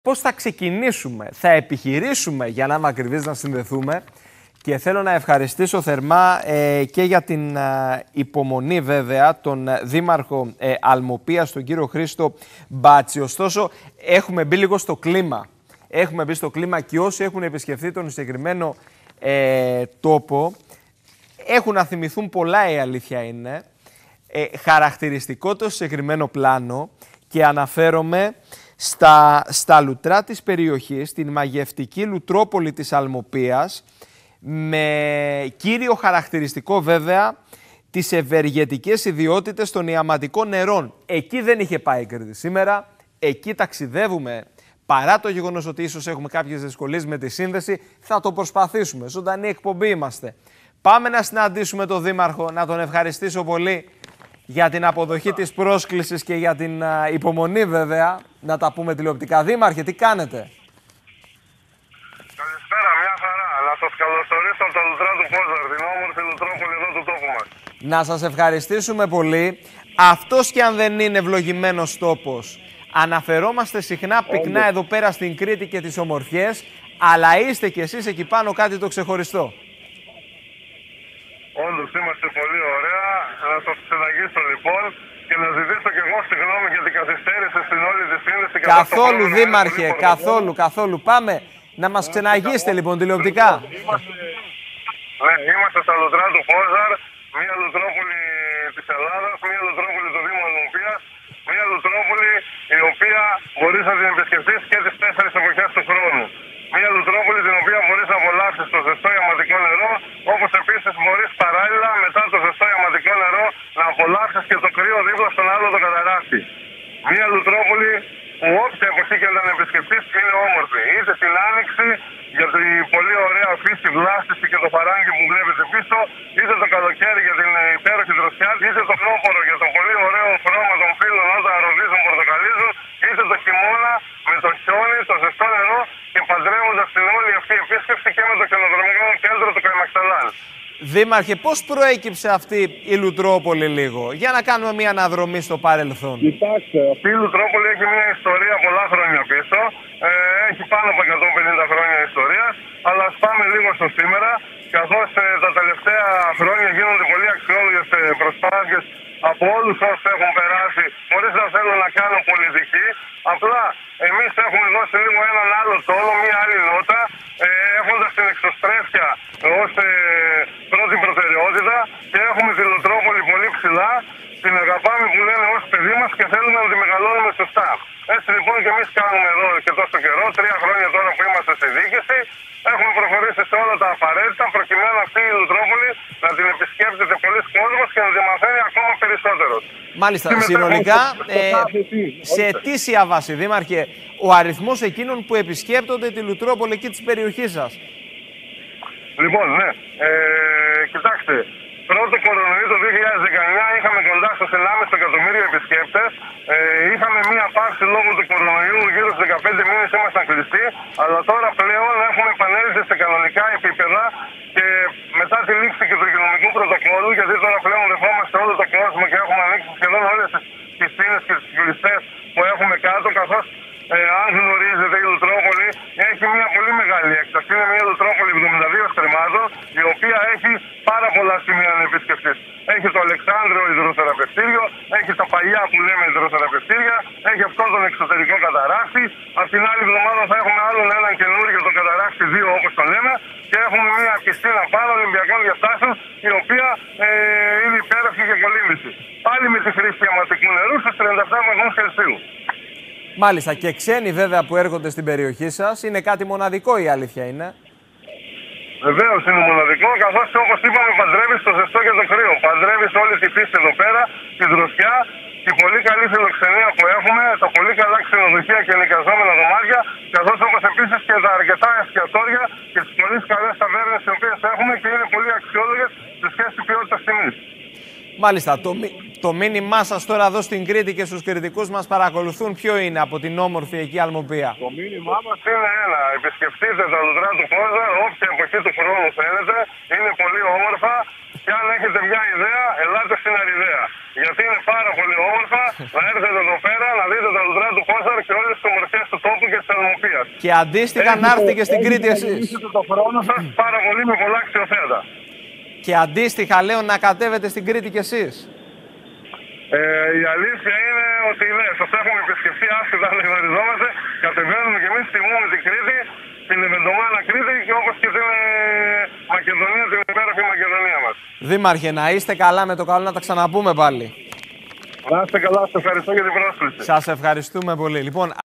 πώς θα ξεκινήσουμε, θα επιχειρήσουμε για να είμαι ακριβής να συνδεθούμε και θέλω να ευχαριστήσω θερμά και για την υπομονή βέβαια τον Δήμαρχο Αλμοπίας, τον κύριο Χρήστο Μπάτση. Ωστόσο έχουμε μπει λίγο στο κλίμα. Έχουμε μπει στο κλίμα και όσοι έχουν επισκεφθεί τον συγκεκριμένο τόπο έχουν να θυμηθούν πολλά, η αλήθεια είναι. Χαρακτηριστικό το συγκεκριμένο πλάνο και αναφέρομαι στα λουτρά της περιοχής, την μαγευτική Λουτρόπολη της Αλμοπίας, με κύριο χαρακτηριστικό βέβαια τις ευεργετικές ιδιότητες των ιαματικών νερών. Εκεί δεν είχε πάει η Κρήτη σήμερα, εκεί ταξιδεύουμε. Παρά το γεγονός ότι ίσως έχουμε κάποιες δυσκολίες με τη σύνδεση, θα το προσπαθήσουμε. Ζωντανή εκπομπή είμαστε. Πάμε να συναντήσουμε τον Δήμαρχο, να τον ευχαριστήσω πολύ για την αποδοχή της πρόσκλησης και για την υπομονή βέβαια, να τα πούμε τηλεοπτικά. Δήμαρχε, τι κάνετε? Καλησπέρα, μια χαρά. Να σας καλωσορίσω από τα λουτρά του Πόζαρ, την όμορφη Λουτρόπολη εδώ του τόπου μας. Να σας ευχαριστήσουμε πολύ. Αυτός και αν δεν είναι ευλογημένος τόπος, αναφερόμαστε συχνά πυκνά εδώ πέρα στην Κρήτη και τις ομορφιές, αλλά είστε κι εσείς εκεί πάνω κάτι το ξεχωριστό. Όντως είμαστε πολύ ωραία. Να σας ξεναγήσω λοιπόν και να ζητήσω κι εγώ συγγνώμη για την καθυστέρηση στην όλη τη σύνδεση. Καθόλου, Δήμαρχε, καθόλου. Πάμε να μας ξεναγήσετε λοιπόν τηλεοπτικά. Είμαστε στα λουτρά του Πόζαρ, μια Λουτρόπολη της Ελλάδας, μια Λουτρόπολη του Δήμου Αλμοπίας, μια Λουτρόπολη η οποία μπορείς να την επισκεφτείς και τις 4 εποχές του χρόνου. Μια Λουτρόπολη την οποία μπορείς να απολαύσεις το ζεστό ιαματικό νερό, όπως επίσης μπορείς παράλληλα μετά το ζεστό ιαματικό νερό να απολαύσεις και το κρύο δίπλα στον άλλο το καταράκτη. Μια Λουτρόπολη που όποια εποχή και να επισκεφτείς είναι όμορφη. Είτε την Άνοιξη για την πολύ ωραία φύση βλάστηση και το φαράγγι που βλέπετε πίσω, είτε το καλοκαίρι για την υπέροχη δροσιά, είτε το φλόπορο για το πολύ ωραίο χρώμα των φύλων όταν ροδίζουν, πορτοκαλίζουν, είτε το χειμώνα με το χιόνι, το ζεστό νερό και παντρεύοντας την όλη αυτή επίσκεψη και με το ξενοδρομικό κέντρο του Καϊμαξταλάν. Δήμαρχε, πώς προέκυψε αυτή η Λουτρόπολη λίγο, για να κάνουμε μια αναδρομή στο παρελθόν? Κοιτάξτε, αυτή η Λουτρόπολη έχει μια ιστορία πολλά χρόνια πίσω. Έχει πάνω από 150 χρόνια ιστορία, αλλά ας πάμε λίγο στο σήμερα, καθώς τα τελευταία χρόνια γίνονται πολύ αξιόλογες προσπάθειες από όλους όσους έχουν περάσει, χωρίς να θέλω να κάνω πολιτική. Απλά εμείς έχουμε δώσει λίγο έναν άλλο τόνο, μια άλλη νότα, έχοντας την εξωστρέφεια ως πρώτη προτεραιότητα και έχουμε τη Λουτρόπολη πολύ ψηλά, την αγαπάμε που λένε ως παιδί μας και θέλουμε να τη μεγαλώνουμε σωστά. Έτσι λοιπόν και εμείς κάνουμε εδώ και τόσο καιρό, 3 χρόνια τώρα που είμαστε στη διοίκηση, έχουμε προχωρήσει σε όλα τα απαραίτητα προκειμένου αυτή η Λουτρόπολη να την επισκέπτεται πολλοί κόσμος και να τη μαθαίνει ακόμα περισσότερο. Μάλιστα, συνολικά σε ετήσια βάση, Δήμαρχε, ο αριθμός εκείνων που επισκέπτονται τη Λουτρόπολη εκεί της περιοχής σας? Λοιπόν, ναι. Κοιτάξτε, πρώτο κορονοϊό το 2019 είχαμε κοντά στους 1,5 εκατομμύριο επισκέπτες. Είχαμε μία παύση λόγω του κορονοϊού, γύρω στους 15 μήνες ήμασταν κλειστοί, αλλά τώρα πλέον έχουμε επανέλθει σε κανονικά επίπεδα και μετά τη λήξη και του υγειονομικού πρωτοκόλλου, γιατί τώρα πλέον δεχόμαστε όλο τον κόσμο και έχουμε ανοίξει σχεδόν όλες τις πισίνες και τις κλειστές που έχουμε κάτω, καθώς αν γνωρίζετε η Λουτρόπολη έχει μια πολύ μεγάλη έκταση. Είναι μια Λουτρόπολη 72 στρεμμάτων, η οποία έχει πάρα πολλά σημεία να επισκεφτείς. Έχει το Αλεξάνδριο υδροθεραπευτήριο, έχει τα παλιά που λέμε υδροθεραπευτήρια, έχει αυτό τον εξωτερικό καταράκτη. Απ' την άλλη εβδομάδα θα έχουμε άλλον έναν καινούργιο, τον καταράκτη 2 όπως το λέμε, και έχουμε μια πισίνα πάνω Ολυμπιακών διαστάσεων, η οποία είναι υπέροχη και κολύμβηση. Πάλι με τη χρήση ιαματικού νερού στους 37 βαθμούς Κελσίου. Μάλιστα, και ξένοι βέβαια που έρχονται στην περιοχή σας, είναι κάτι μοναδικό, η αλήθεια είναι? Βεβαίως είναι μοναδικό, καθώς όπως είπαμε παντρεύεις το ζεστό και το κρύο. Παντρεύεις όλη τη φύση εδώ πέρα, τη δροσιά, την πολύ καλή φιλοξενία που έχουμε, τα πολύ καλά ξενοδοχεία και νοικιαζόμενα δωμάτια, καθώς όπως επίσης και τα αρκετά εστιατόρια και τις πολύ καλές ταβέρνες οι οποίες έχουμε και είναι πολύ αξιόλογες σε σχέση ποιότητας τιμής. Μάλιστα, το μήνυμά σας τώρα εδώ στην Κρήτη και στους κριτικούς μας παρακολουθούν ποιο είναι από την όμορφη εκεί Αλμοπία? Το μήνυμά μας είναι ένα. Επισκεφτείτε τα λουτρά του Πόζαρ όποια εποχή του χρόνου θέλετε. Είναι πολύ όμορφα Και αν έχετε μια ιδέα, ελάτε στην Αριδαία. Γιατί είναι πάρα πολύ όμορφα να έρθετε εδώ πέρα, να δείτε τα λουτρά του Κόσταρ και όλες τις ομορφιές του τόπου και της Θερμοπίας. Και αντίστοιχα να έρθετε και στην Κρήτη εσείς. Έχετε το χρόνο σας πάρα πολύ με πολλά αξιοθέατα. Και αντίστοιχα λέω να κατέβετε στην Κρήτη κι εσείς. Η αλήθεια είναι ότι ναι, σας έχουμε επισκεφτεί άσχετα αν γνωριζόμαστε. Κατεβαίνουμε και εμείς, τιμούμε την Κρήτη, την Ευεντομάνα Κρήτη και όπως και την Μακεδονία, την υπέροχη Μακεδονία μας. Δήμαρχε, να είστε καλά, με το καλό να τα ξαναπούμε πάλι. Να είστε καλά, σας ευχαριστώ για την πρόσκληση. Σας ευχαριστούμε πολύ. Λοιπόν,